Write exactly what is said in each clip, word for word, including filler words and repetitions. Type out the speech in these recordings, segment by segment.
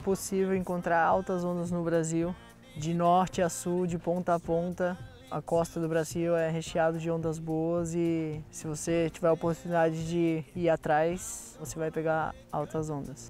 possível encontrar altas ondas no Brasil, de norte a sul, de ponta a ponta. A costa do Brasil é recheada de ondas boas e se você tiver a oportunidade de ir atrás, você vai pegar altas ondas.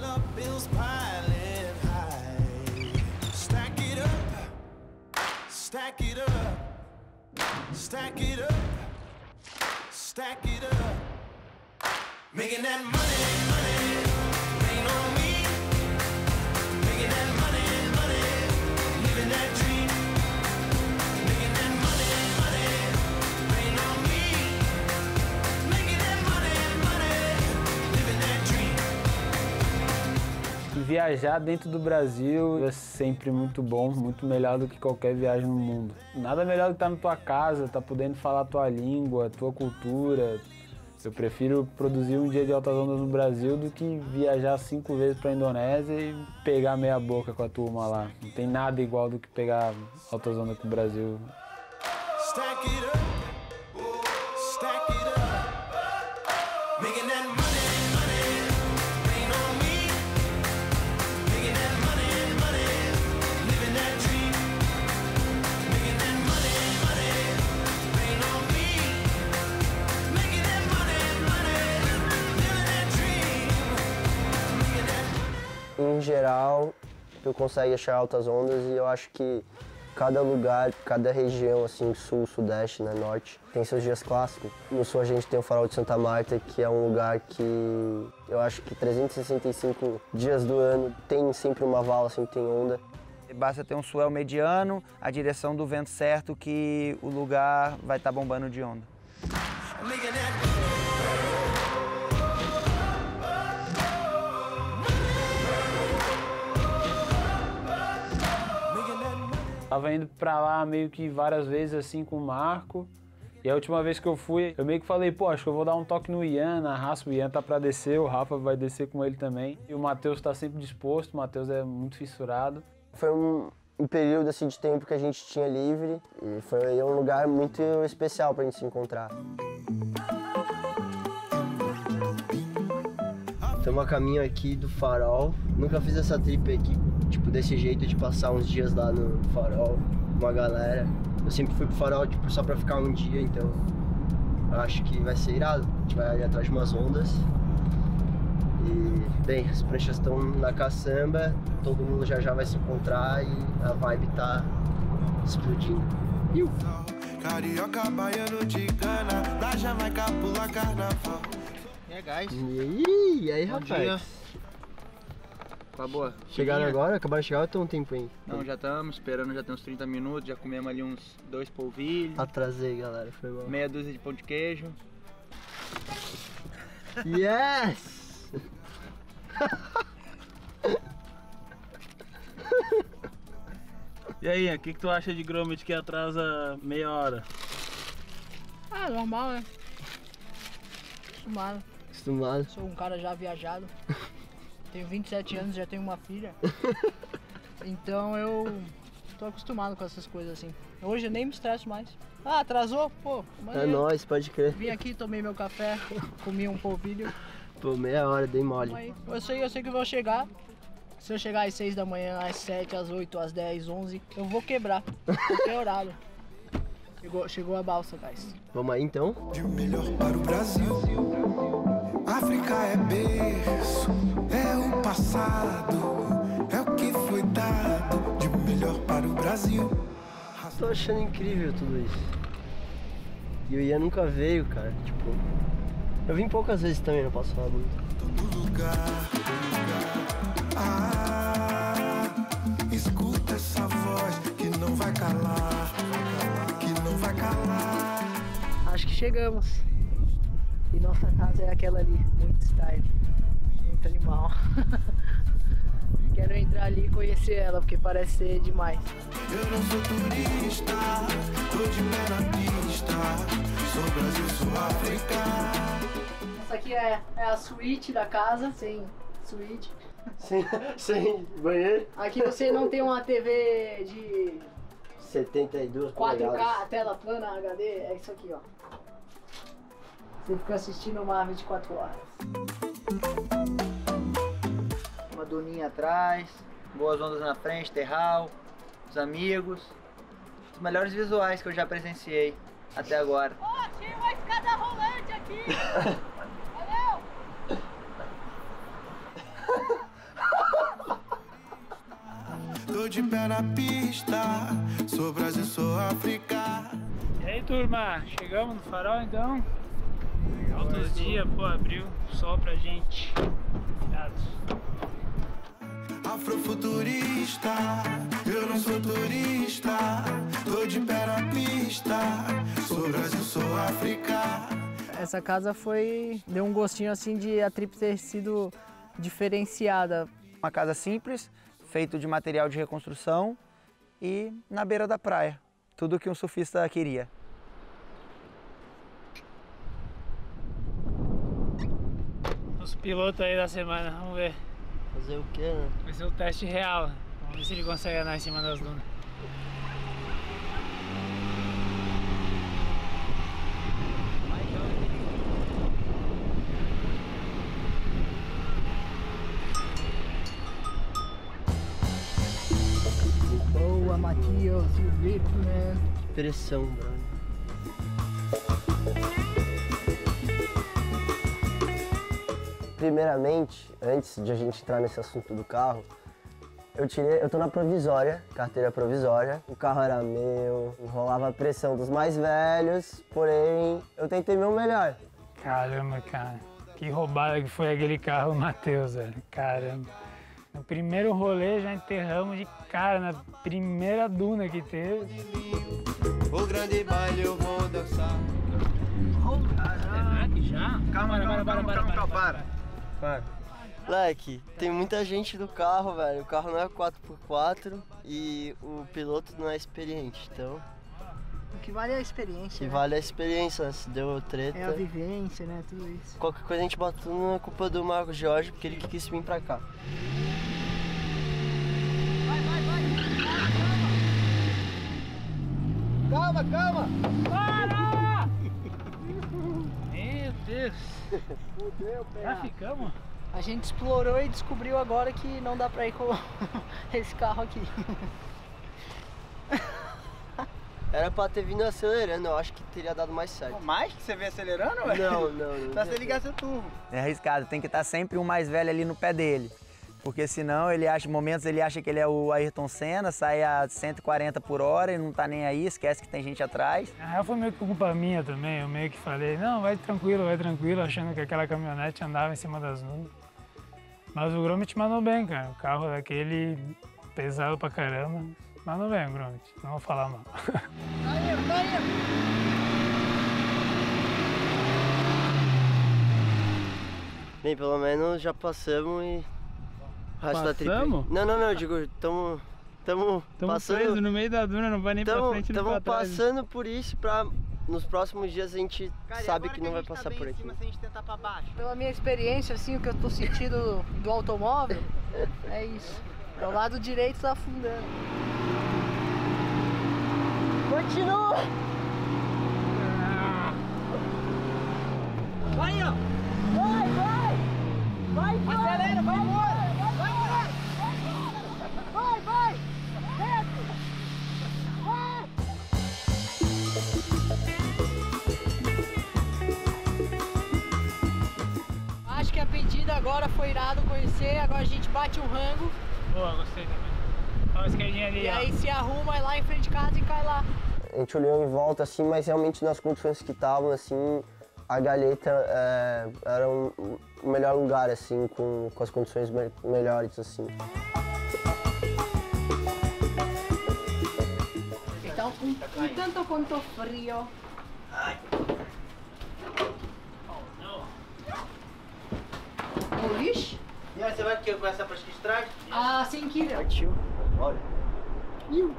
Viajar dentro do Brasil é sempre muito bom, muito melhor do que qualquer viagem no mundo. Nada melhor do que estar na tua casa, estar podendo falar a tua língua, a tua cultura. Eu prefiro produzir um dia de altas ondas no Brasil do que viajar cinco vezes para a Indonésia e pegar meia boca com a turma lá. Não tem nada igual do que pegar altas ondas com o Brasil. Stack it up. Stack it up. Making that money, money, rain on me. Making that money, money, living that dream. Making that money, money, rain on me. Making that money, money, living that dream. Making that... Em geral, tu consegue achar altas ondas e eu acho que cada lugar, cada região, assim, sul, sudeste, né, norte, tem seus dias clássicos. No sul a gente tem o Farol de Santa Marta, que é um lugar que eu acho que trezentos e sessenta e cinco dias do ano tem sempre uma vala, sempre tem onda. Basta ter um swell mediano, a direção do vento certo que o lugar vai estar bombando de onda. Tava indo pra lá meio que várias vezes assim com o Marco. E a última vez que eu fui, eu meio que falei, pô, acho que eu vou dar um toque no Ian, na raça, o Ian tá pra descer, o Rafa vai descer com ele também. E o Matheus tá sempre disposto, o Matheus é muito fissurado. Foi um, um período assim, de tempo que a gente tinha livre e foi um lugar muito especial pra gente se encontrar. Estamos a caminho aqui do Farol. Nunca fiz essa trip aqui, tipo, desse jeito de passar uns dias lá no Farol com a galera. Eu sempre fui pro Farol, tipo, só pra ficar um dia, então eu acho que vai ser irado. A gente vai ali atrás de umas ondas. E, bem, as pranchas estão na caçamba, todo mundo já já vai se encontrar e a vibe tá explodindo. Iu! Carioca, baiano de cana, da Jamaica pula carnaval. E aí, guys? E aí, e aí, rapaz? Dia. Qual a boa? Chegaram agora? Acabaram de chegar ou tem um tempo aí? Não, já estamos esperando, já tem uns trinta minutos, já comemos ali uns dois polvilhos. Atrasei, galera, foi bom. Meia dúzia de pão de queijo. Yes! E aí, o que, que tu acha de Gromit que atrasa meia hora? Ah, normal, né? Acostumado. Acostumado. Sou um cara já viajado. Tenho vinte e sete anos, já tenho uma filha. Então eu tô acostumado com essas coisas assim. Hoje eu nem me estresso mais. Ah, atrasou? Pô, é nóis, pode crer. Vim aqui, tomei meu café, comi um polvilho. Pô, meia hora, dei mole. Eu sei, eu sei que eu vou chegar. Se eu chegar às seis da manhã, às sete, às oito, às dez, onze, eu vou quebrar. Qualquer horário. Chegou, chegou a balsa, guys. Vamos aí então? De melhor para o Brasil. África é berço, é o passado, é o que foi dado. De melhor para o Brasil. Tô achando incrível tudo isso. E o Ian nunca veio, cara. Tipo, eu vim poucas vezes também, não posso falar muito. Todo lugar, lugar. Ah, escuta essa voz que não vai calar, que não vai calar. Acho que chegamos. E nossa casa é aquela ali, muito style, muito animal. Quero entrar ali e conhecer ela, porque parece ser demais. Eu não sou turista, tô de pé na pista. Sou Brasil, sou África. Essa aqui é, é a suíte da casa, sem suíte. Sem, sem banheiro. Aqui você não tem uma T V de setenta e duas quatro K, polegadas. tela plana, H D, é isso aqui, ó. Você fica assistindo uma vinte e quatro horas. Uma duninha atrás, boas ondas na frente, terral, os amigos. Os melhores visuais que eu já presenciei até agora. Ó, oh, achei uma escada rolante aqui! Valeu! Tô de pé na pista, sou Brasil, sou África. E aí, turma, chegamos no farol então? Altos dias, pô, abriu sol pra gente. Cuidado. Afrofuturista, eu não sou turista. Tô de pé na pista, sou Brasil, sou África. Essa casa foi... deu um gostinho assim de a trip ter sido diferenciada. Uma casa simples, feito de material de reconstrução e na beira da praia. Tudo que um surfista queria. Os pilotos aí da semana, vamos ver. Fazer o quê, né? Vai ser o teste real. Vamos ver se ele consegue andar em cima das dunas. Boa, Matheus, you rip, man. Pressão, brother. Primeiramente, antes de a gente entrar nesse assunto do carro, eu tirei, eu tô na provisória, carteira provisória. O carro era meu, enrolava a pressão dos mais velhos, porém eu tentei meu melhor. Caramba, cara. Que roubada que foi aquele carro, Matheus, velho. Caramba. No primeiro rolê já enterramos de cara, na primeira duna que teve. O grande baile eu vou dançar. Será que já? Calma, calma, calma, calma, calma, para. Para. Moleque, tem muita gente no carro, velho. O carro não é quatro por quatro e o piloto não é experiente, então... O que vale é a experiência, Que né? vale a experiência, se deu treta. É a vivência, né? Tudo isso. Qualquer coisa a gente bota tudo na culpa do Marcos Jorge, porque ele que quis vir pra cá. Vai, vai, vai! Calma, calma! Para! Meu Deus! Já ficamos? A gente explorou e descobriu agora que não dá pra ir com esse carro aqui. Era pra ter vindo acelerando, eu acho que teria dado mais certo. Mais que você vem acelerando, velho? Não, não, não. Só você ligar seu turbo. É arriscado, tem que estar sempre um mais velho ali no pé dele. Porque senão ele acha, momentos ele acha que ele é o Ayrton Senna, sai a cento e quarenta por hora e não tá nem aí, esquece que tem gente atrás. Na real foi meio que culpa minha também, eu meio que falei, não, vai tranquilo, vai tranquilo, achando que aquela caminhonete andava em cima das nuvens. Mas o Gromit mandou bem, cara, o carro daquele pesado pra caramba, mandou bem o Gromit, não vou falar mal. Aí, tá aí! Bem, pelo menos já passamos e... O resto da trip. Passamos? Não, não, não, eu digo, tamo... Tamo, Tamo passando... preso no meio da duna, não vai nem pra Tamo, frente nem tamo pra trás. passando por isso pra... Nos próximos dias a gente Cara, e sabe agora que não a vai gente tá passar bem por em aqui. cima, se a gente tentar pra baixo. Pela minha experiência, assim, o que eu tô sentindo do automóvel, é isso. É o lado direito tá afundando. Continua! Vai, ó! Vai, vai! Vai, vai! Acelera, vai embora! Vai, vai! Vai, vai! Desce! Vai! Acho que a pedida agora foi irado conhecer, agora a gente bate um rango Boa, gostei também. Olha a esquerdinha ali, e ó. aí se arruma lá em frente de casa e cai lá. A gente olhou em volta assim, mas realmente nas condições que estavam assim, a Galheta é, era um, o melhor lugar assim, com, com as condições me melhores assim. Está un, un tanto quanto frio. Oh, ixi. E aí, você vai aqui com essa prancha de trás? Ah, sem querer. Partiu. Olha. Iu.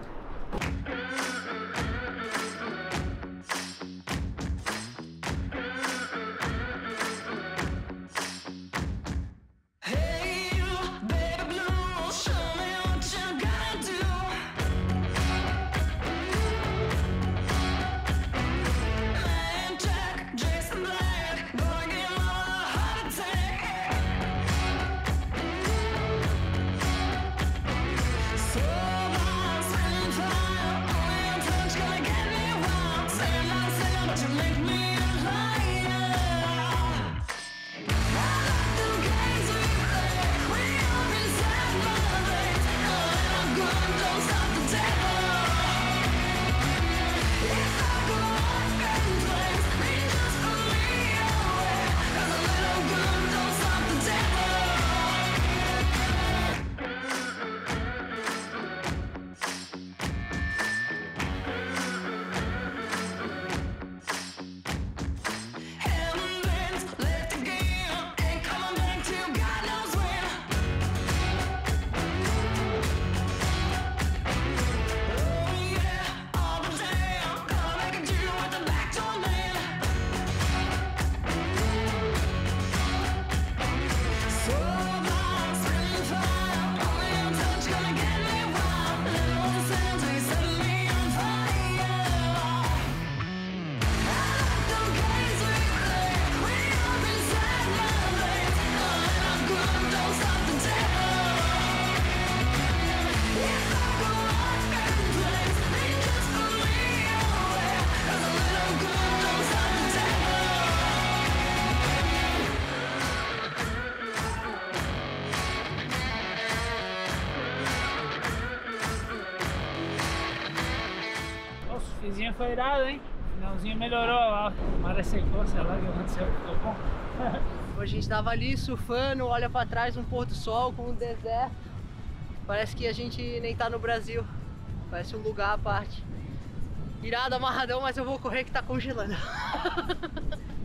surfzinho foi irado, hein? Finalzinho melhorou lá. O mar secou, sei lá o que aconteceu, ficou bom. A gente tava ali surfando, olha pra trás, um pôr do sol com um deserto. Parece que a gente nem tá no Brasil. Parece um lugar à parte. Irado, amarradão, mas eu vou correr que tá congelando.